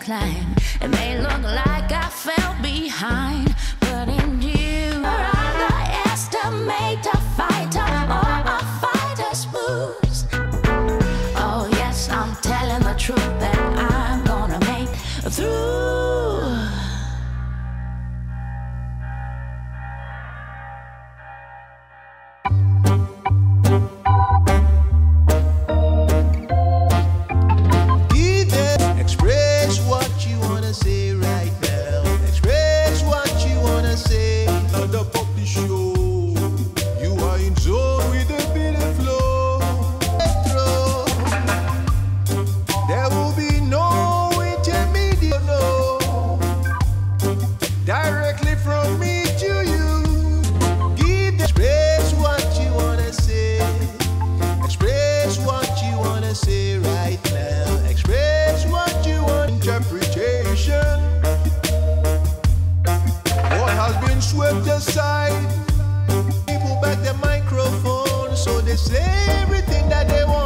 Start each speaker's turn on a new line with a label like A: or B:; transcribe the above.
A: climb. It may look like I fell behind, but in you, I'll underestimate a fighter or a fighter's moves. Oh yes, I'm telling the truth that I'm gonna make through.
B: Express what you wanna say right now. Express what you wanna say. On the puppy show, you are in zone with the beat and flow. There will be no intermediate, no. Directly from me to you. Express what you wanna say. Express what you wanna say right now. Express what you want. Interpretation. What has been swept aside. People back the microphone, so they say everything that they want.